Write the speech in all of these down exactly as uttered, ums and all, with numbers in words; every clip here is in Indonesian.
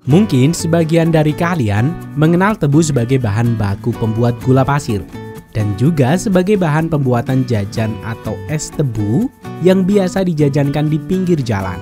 Mungkin sebagian dari kalian mengenal tebu sebagai bahan baku pembuat gula pasir dan juga sebagai bahan pembuatan jajan atau es tebu yang biasa dijajankan di pinggir jalan.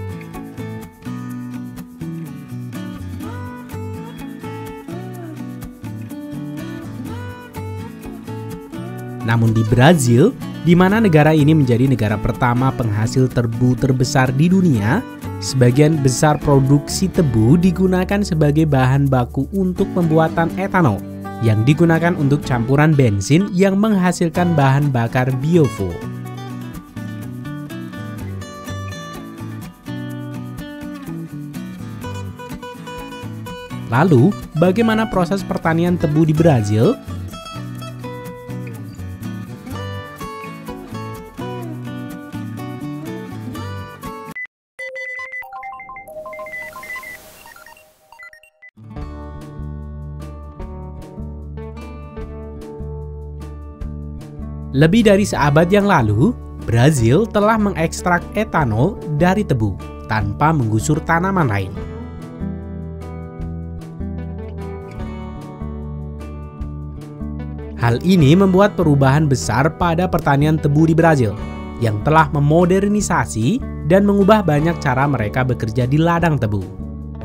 Namun di Brazil, di mana negara ini menjadi negara pertama penghasil tebu terbesar di dunia, sebagian besar produksi tebu digunakan sebagai bahan baku untuk pembuatan etanol yang digunakan untuk campuran bensin yang menghasilkan bahan bakar biofuel. Lalu, bagaimana proses pertanian tebu di Brazil? Lebih dari seabad yang lalu, Brazil telah mengekstrak etanol dari tebu tanpa menggusur tanaman lain. Hal ini membuat perubahan besar pada pertanian tebu di Brazil, yang telah memodernisasi dan mengubah banyak cara mereka bekerja di ladang tebu.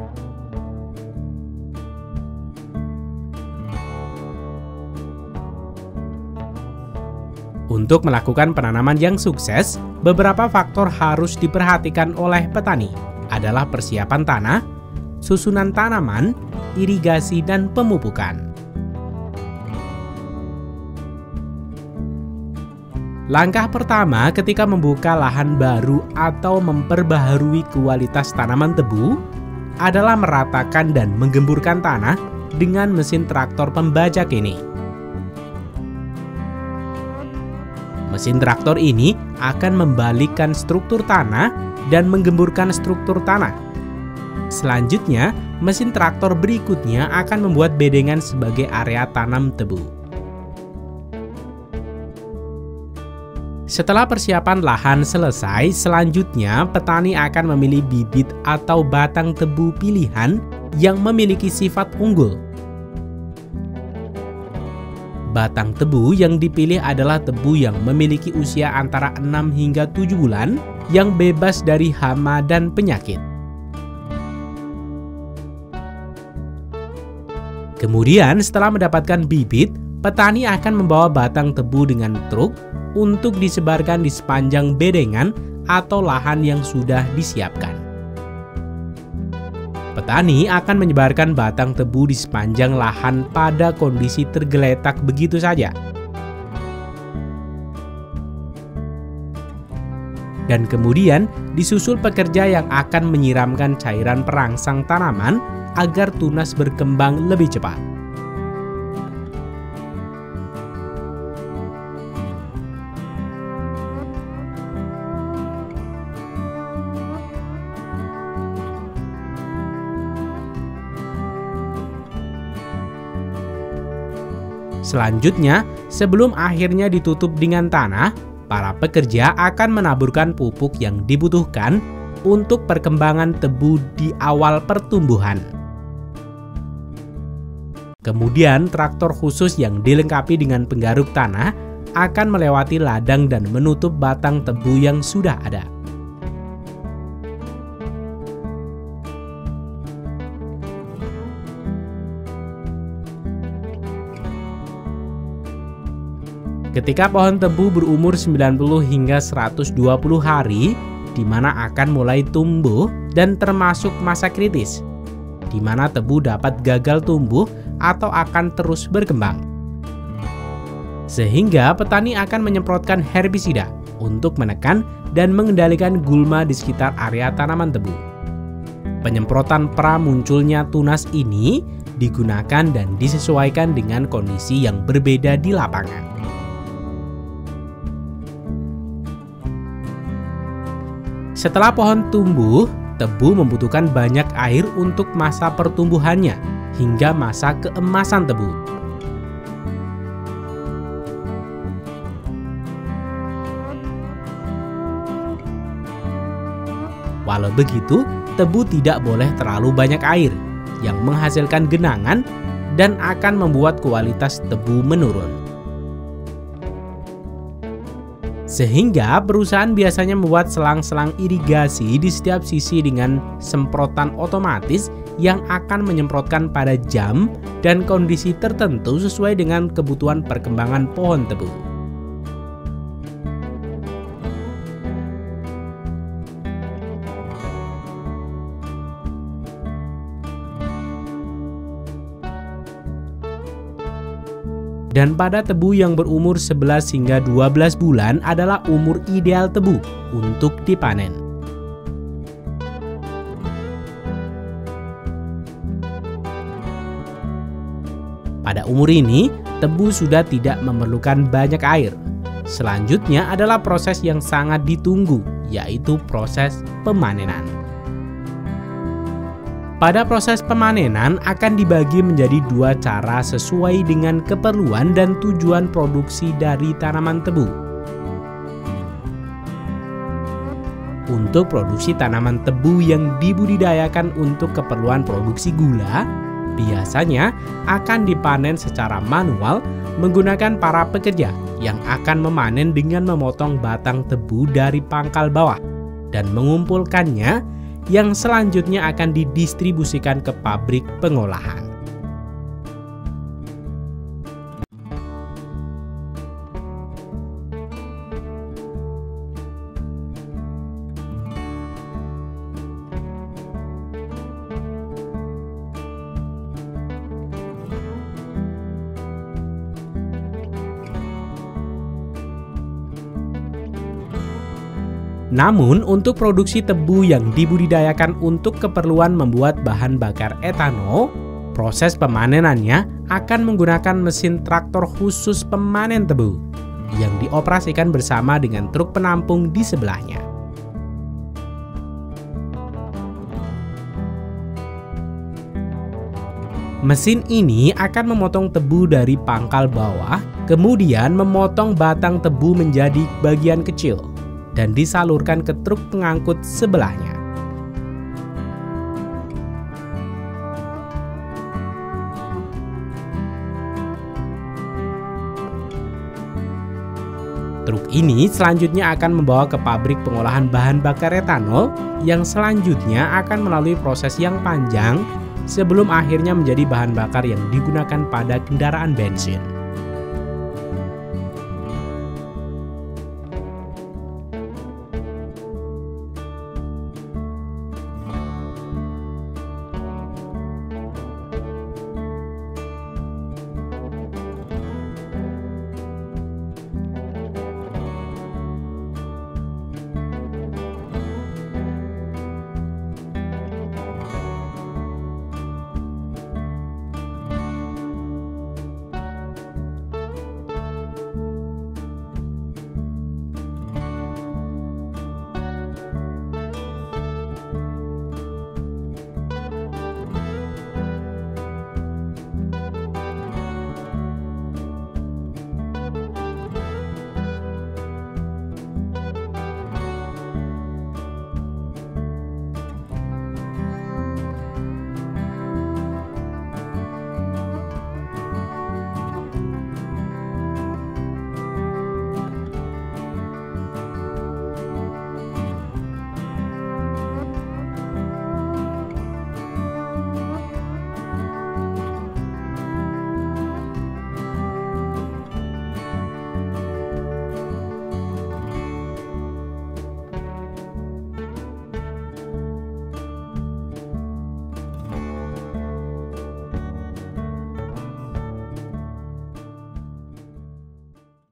Untuk melakukan penanaman yang sukses, beberapa faktor harus diperhatikan oleh petani, adalah persiapan tanah, susunan tanaman, irigasi, dan pemupukan. Langkah pertama ketika membuka lahan baru atau memperbaharui kualitas tanaman tebu adalah meratakan dan menggemburkan tanah dengan mesin traktor pembajak ini. Mesin traktor ini akan membalikkan struktur tanah dan menggemburkan struktur tanah. Selanjutnya, mesin traktor berikutnya akan membuat bedengan sebagai area tanam tebu. Setelah persiapan lahan selesai, selanjutnya petani akan memilih bibit atau batang tebu pilihan yang memiliki sifat unggul. Batang tebu yang dipilih adalah tebu yang memiliki usia antara enam hingga tujuh bulan yang bebas dari hama dan penyakit. Kemudian setelah mendapatkan bibit, petani akan membawa batang tebu dengan truk untuk disebarkan di sepanjang bedengan atau lahan yang sudah disiapkan. Petani akan menyebarkan batang tebu di sepanjang lahan pada kondisi tergeletak begitu saja. Dan kemudian disusul pekerja yang akan menyiramkan cairan perangsang tanaman agar tunas berkembang lebih cepat. Selanjutnya, sebelum akhirnya ditutup dengan tanah, para pekerja akan menaburkan pupuk yang dibutuhkan untuk perkembangan tebu di awal pertumbuhan. Kemudian, traktor khusus yang dilengkapi dengan penggaruk tanah akan melewati ladang dan menutup batang tebu yang sudah ada. Ketika pohon tebu berumur sembilan puluh hingga seratus dua puluh hari, di mana akan mulai tumbuh dan termasuk masa kritis, di mana tebu dapat gagal tumbuh atau akan terus berkembang. Sehingga petani akan menyemprotkan herbisida untuk menekan dan mengendalikan gulma di sekitar area tanaman tebu. Penyemprotan pra munculnya tunas ini digunakan dan disesuaikan dengan kondisi yang berbeda di lapangan. Setelah pohon tumbuh, tebu membutuhkan banyak air untuk masa pertumbuhannya hingga masa keemasan tebu. Walau begitu, tebu tidak boleh terlalu banyak air yang menghasilkan genangan dan akan membuat kualitas tebu menurun. Sehingga perusahaan biasanya membuat selang-selang irigasi di setiap sisi dengan semprotan otomatis yang akan menyemprotkan pada jam dan kondisi tertentu sesuai dengan kebutuhan perkembangan pohon tebu. Dan pada tebu yang berumur sebelas hingga dua belas bulan adalah umur ideal tebu untuk dipanen. Pada umur ini, tebu sudah tidak memerlukan banyak air. Selanjutnya adalah proses yang sangat ditunggu, yaitu proses pemanenan. Pada proses pemanenan akan dibagi menjadi dua cara sesuai dengan keperluan dan tujuan produksi dari tanaman tebu. Untuk produksi tanaman tebu yang dibudidayakan untuk keperluan produksi gula, biasanya akan dipanen secara manual menggunakan para pekerja yang akan memanen dengan memotong batang tebu dari pangkal bawah dan mengumpulkannya, yang selanjutnya akan didistribusikan ke pabrik pengolahan. Namun, untuk produksi tebu yang dibudidayakan untuk keperluan membuat bahan bakar etanol, proses pemanenannya akan menggunakan mesin traktor khusus pemanen tebu yang dioperasikan bersama dengan truk penampung di sebelahnya. Mesin ini akan memotong tebu dari pangkal bawah, kemudian memotong batang tebu menjadi bagian kecil dan disalurkan ke truk pengangkut sebelahnya. Truk ini selanjutnya akan membawa ke pabrik pengolahan bahan bakar etanol yang selanjutnya akan melalui proses yang panjang sebelum akhirnya menjadi bahan bakar yang digunakan pada kendaraan bensin.